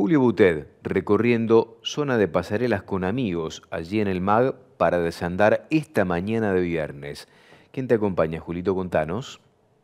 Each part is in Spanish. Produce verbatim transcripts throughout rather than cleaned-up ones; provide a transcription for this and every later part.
Julio Boutet, recorriendo zona de pasarelas con amigos allí en el M A G para desandar esta mañana de viernes. ¿Quién te acompaña, Julito? Contanos.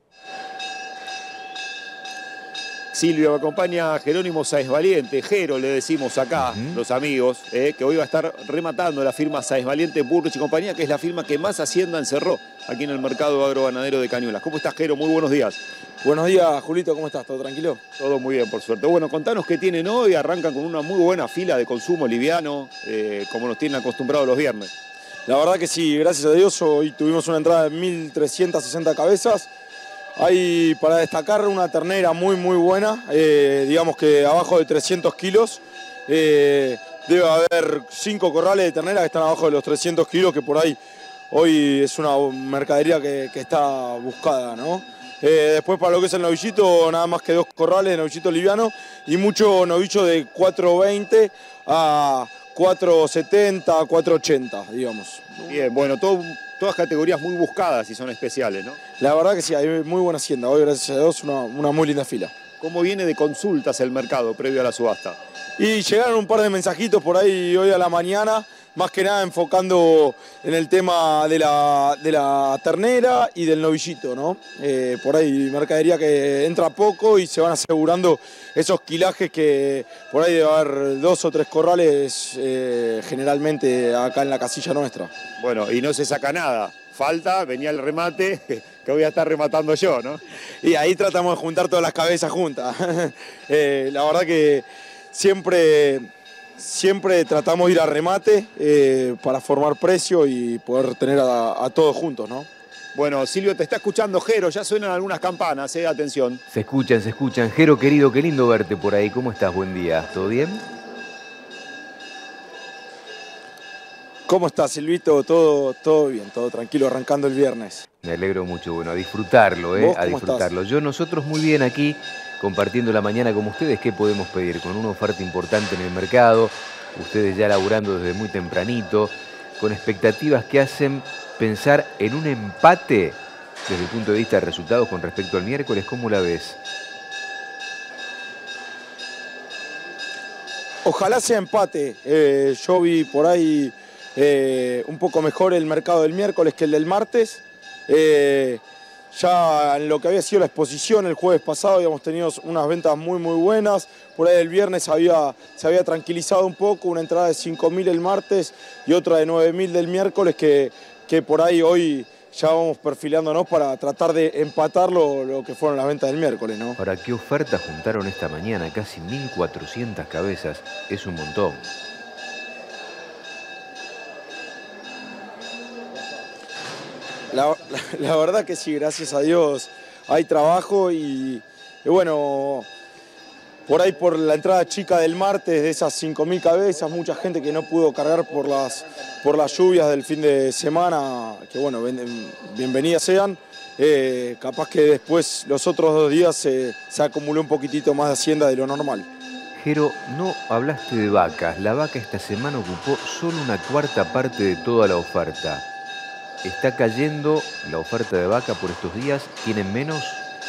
Silvio, me acompaña Jerónimo Sáez Valiente, Jero le decimos acá, uh-huh. los amigos, eh, que hoy va a estar rematando la firma Sáez Valiente, Burrich y compañía, que es la firma que más Hacienda encerró aquí en el mercado agroganadero de Cañuelas. ¿Cómo estás, Jero? Muy buenos días. Buenos días, Julito, ¿cómo estás? ¿Todo tranquilo? Todo muy bien, por suerte. Bueno, contanos qué tienen hoy. Arrancan con una muy buena fila de consumo liviano, eh, como nos tienen acostumbrados los viernes. La verdad que sí, gracias a Dios, hoy tuvimos una entrada de mil trescientas sesenta cabezas. Hay para destacar una ternera muy muy buena, eh, digamos que abajo de trescientos kilos. Eh, debe haber cinco corrales de ternera que están abajo de los trescientos kilos, que por ahí hoy es una mercadería que, que está buscada, ¿no? Eh, después para lo que es el novillito, nada más que dos corrales de novillito liviano y mucho novillo de cuatro veinte a cuatro setenta, cuatro ochenta, digamos. Bien, bueno, todo... Todas categorías muy buscadas y son especiales, ¿no? La verdad que sí, hay muy buena hacienda. Hoy, gracias a Dios, una, una muy linda fila. ¿Cómo viene de consultas el mercado previo a la subasta? Y llegaron un par de mensajitos por ahí hoy a la mañana, más que nada enfocando en el tema de la, de la ternera y del novillito, ¿no? Eh, por ahí mercadería que entra poco y se van asegurando esos quilajes que por ahí debe haber dos o tres corrales eh, generalmente acá en la casilla nuestra. Bueno, y no se saca nada. Falta, venía el remate, que voy a estar rematando yo, ¿no? Y ahí tratamos de juntar todas las cabezas juntas. eh, la verdad que siempre, siempre tratamos de ir a remate eh, para formar precio y poder tener a, a todos juntos, ¿no? Bueno, Silvio, te está escuchando Jero, ya suenan algunas campanas, eh, atención. Se escuchan, se escuchan. Jero, querido, qué lindo verte por ahí. ¿Cómo estás? Buen día. ¿Todo bien? ¿Cómo estás, Silvito? Todo, todo bien, todo tranquilo, arrancando el viernes. Me alegro mucho, bueno, a disfrutarlo, ¿eh? A disfrutarlo. Estás? Yo, nosotros muy bien aquí, compartiendo la mañana como ustedes. ¿Qué podemos pedir? Con una oferta importante en el mercado, ustedes ya laburando desde muy tempranito, con expectativas que hacen pensar en un empate desde el punto de vista de resultados con respecto al miércoles. ¿Cómo la ves? Ojalá sea empate. Eh, yo vi por ahí eh, un poco mejor el mercado del miércoles que el del martes. Eh, ya en lo que había sido la exposición el jueves pasado habíamos tenido unas ventas muy muy buenas. Por ahí el viernes había, se había tranquilizado un poco, una entrada de cinco mil el martes y otra de nueve mil del miércoles que, que por ahí hoy ya vamos perfilándonos para tratar de empatar lo, lo que fueron las ventas del miércoles, ¿no? Ahora, ¿qué oferta juntaron esta mañana? Casi mil cuatrocientas cabezas, es un montón. La, la, la verdad que sí, gracias a Dios hay trabajo y, y bueno, por ahí por la entrada chica del martes de esas cinco mil cabezas, mucha gente que no pudo cargar por las, por las lluvias del fin de semana, que bueno, bienvenidas sean, eh, capaz que después los otros dos días se, se acumuló un poquitito más de hacienda de lo normal. Jero, no hablaste de vacas, la vaca esta semana ocupó solo una cuarta parte de toda la oferta. ¿Está cayendo la oferta de vaca por estos días? ¿Tienen menos?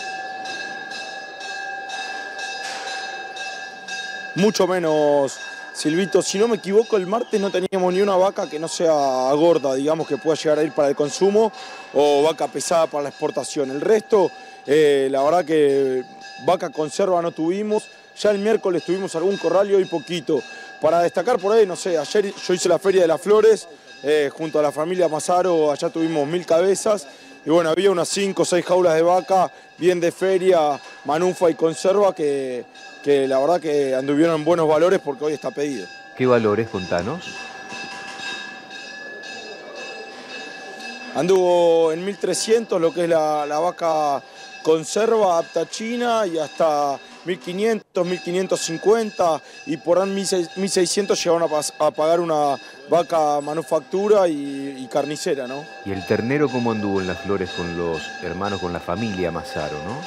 Mucho menos, Silvito. Si no me equivoco, el martes no teníamos ni una vaca que no sea gorda, digamos, que pueda llegar a ir para el consumo o vaca pesada para la exportación. El resto, eh, la verdad que vaca conserva no tuvimos. Ya el miércoles tuvimos algún corral y hoy poquito. Para destacar por ahí, no sé, ayer yo hice la Feria de las Flores, Eh, junto a la familia Mazaro, allá tuvimos mil cabezas y bueno, había unas cinco o seis jaulas de vaca bien de feria, manufa y conserva que, que la verdad que anduvieron en buenos valores porque hoy está pedido. ¿Qué valores? Contanos. Anduvo en mil trescientos lo que es la, la vaca conserva apta china y hasta mil quinientos, mil quinientos cincuenta y por ahí mil seiscientos llegaron a, a pagar una vaca manufactura y, y carnicera, ¿no? ¿Y el ternero cómo anduvo en las Flores con los hermanos, con la familia Mazaro, no?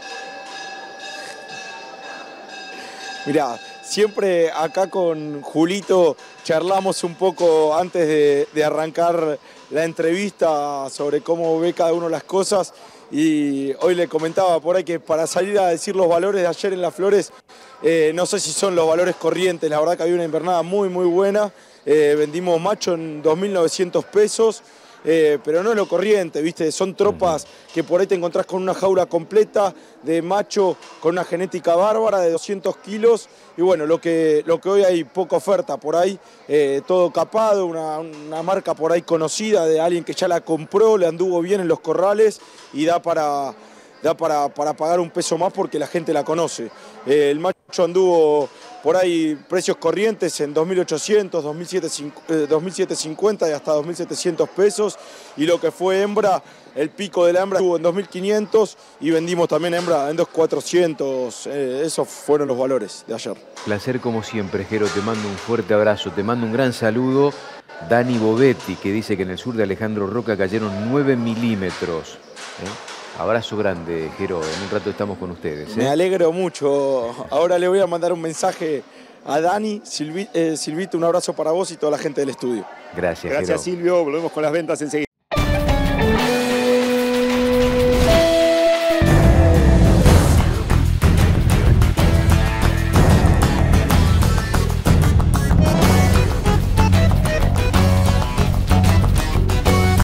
Mirá, siempre acá con Julito charlamos un poco antes de, de arrancar la entrevista sobre cómo ve cada uno las cosas y hoy le comentaba por ahí que para salir a decir los valores de ayer en las Flores Eh, no sé si son los valores corrientes, la verdad que había una invernada muy muy buena. Eh, vendimos macho en dos mil novecientos pesos. Eh, pero no es lo corriente, ¿viste? Son tropas que por ahí te encontrás con una jaula completa de macho con una genética bárbara de doscientos kilos y bueno, lo que, lo que hoy hay poca oferta por ahí, eh, todo capado, una, una marca por ahí conocida de alguien que ya la compró, le anduvo bien en los corrales y da para, da para, para pagar un peso más porque la gente la conoce. Eh, el macho anduvo por ahí precios corrientes en dos mil ochocientos, dos mil setecientos cincuenta y hasta dos mil setecientos pesos. Y lo que fue hembra, el pico de la hembra estuvo en dos mil quinientos y vendimos también hembra en dos mil cuatrocientos. Eh, esos fueron los valores de ayer. Placer como siempre, Jero. Te mando un fuerte abrazo, te mando un gran saludo. Dani Bovetti, que dice que en el sur de Alejandro Roca cayeron nueve milímetros. ¿Eh? Abrazo grande, Jero. En un rato estamos con ustedes. ¿eh? Me alegro mucho. Ahora le voy a mandar un mensaje a Dani. Silvi, eh, Silvito, un abrazo para vos y toda la gente del estudio. Gracias, Gracias, Jero. Silvio. Volvemos con las ventas enseguida.